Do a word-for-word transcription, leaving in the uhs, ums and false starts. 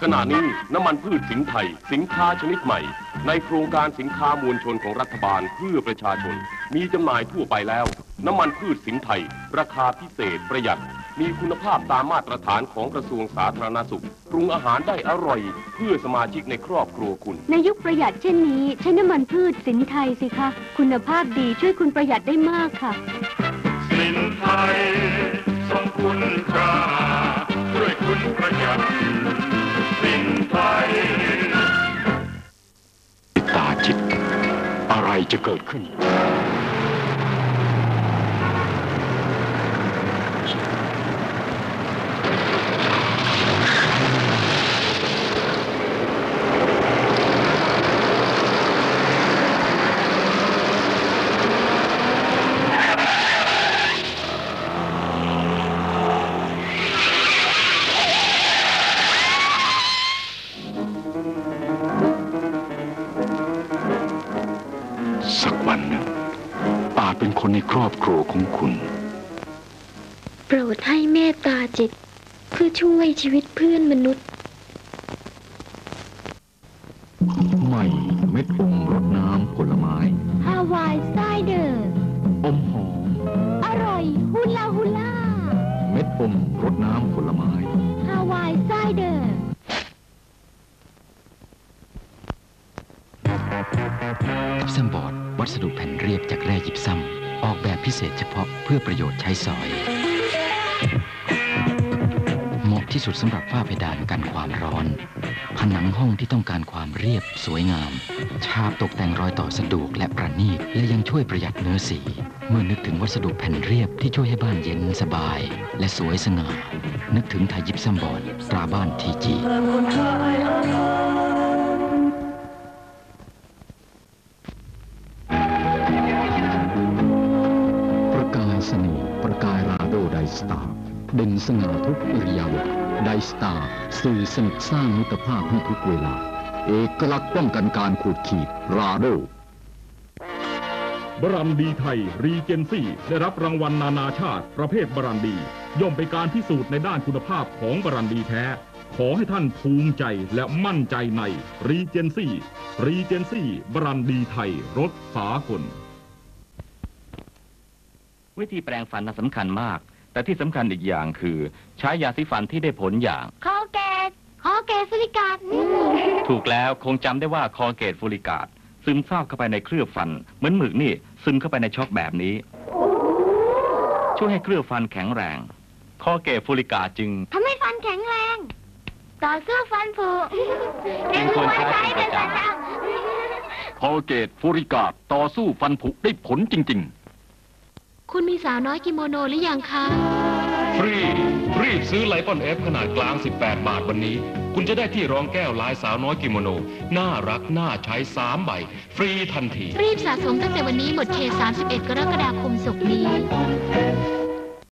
ขณะนี้น้ำมันพืชสิงห์ไทยสินค้าชนิดใหม่ในโครงการสินค้ามวลชนของรัฐบาลเพื่อประชาชนมีจำหน่ายทั่วไปแล้วน้ำมันพืชสิงห์ไทยราคาพิเศษประหยัดมีคุณภาพตามมาตรฐานของกระทรวงสาธารณสุขปรุงอาหารได้อร่อยเพื่อสมาชิกในครอบครัวคุณในยุคประหยัดเช่นนี้ใช้น้ำมันพืชสินไทยสิคะคุณภาพดีช่วยคุณประหยัดได้มากค่ะสินไทยทรงคุณค่าด้วยคุณประหยัดสินไทยตาจิตอะไรจะเกิดขึ้นเป็นคนในครอบครัวของคุณโปรดให้เมตตาจิตเพื่อช่วยชีวิตเพื่อนมนุษย์ใหม่เม็ดอมรสน้ำผลไม้ฮาวายไซเดอร์อมหอมอร่อยฮูลาฮูลาเม็ดอมรสน้ำผลไม้ฮาวายไซเดอร์ยิปซัมบอร์ดวัสดุแผ่นเรียบจากแร่ยิปซัมออกแบบพิเศษเฉพาะเพื่อประโยชน์ใช้สอยเหมาะที่สุดสำหรับฝ้าเพดานกันความร้อนผนังห้องที่ต้องการความเรียบสวยงามฉาบตกแต่งรอยต่อสะดวกและประณีตและยังช่วยประหยัดเนื้อสีเมื่อนึกถึงวัสดุแผ่นเรียบที่ช่วยให้บ้านเย็นสบายและสวยสง่านึกถึงไทยยิปซัมบอร์ดตราบ้านทีจีเสน่ห์ประกายราโดไดสตาร์เด่นสง่าทุกอิริยาบถไดสตาร์สื่อสนิทสร้างมิตรภาพให้ทุกเวลาเอกลักษณ์ป้องกันการขูดขีดราโดบรันดีไทยรีเจนซี่ได้รับรางวัลนานาชาติประเภทบรันดีย่อมเป็นการพิสูจน์ในด้านคุณภาพของบรันดีแท้ขอให้ท่านภูมิใจและมั่นใจในรีเจนซี่รีเจนซี่บรันดีไทยรสสากลวิธีแปรงฟันน่ะสำคัญมากแต่ที่สำคัญอีกอย่างคือใช้ยาสีฟันที่ได้ผลอย่างคอเกตคอเกตฟูริกาดถูกแล้วคงจำได้ว่าคอเกตฟูริกาดซึมซาบเข้าไปในเคลือบฟันเหมือนหมึกนี่ซึมเข้าไปในช็อกแบบนี้ช่วยให้เคลือบฟันแข็งแรงคอเกตฟูริกาดจึงทำให้ฟันแข็งแรงต่อสู้ฟันผุเป็นคนใช้เป็นประจำคอเกตฟูริกาดต่อสู้ฟันผุได้ผลจริงๆคุณมีสาวน้อยกิโมโนหรือยังคะฟรีรีบซื้อไลปอนเอฟขนาดกลางสิบแปดบาทวันนี้คุณจะได้ที่รองแก้วลายสาวน้อยกิโมโนน่ารักน่าใช้สามใบฟรีทันทีรีบสะสมตั้งแต่วันนี้หมดเขตสามสิบเอ็ดกรกฎาคมศกนี้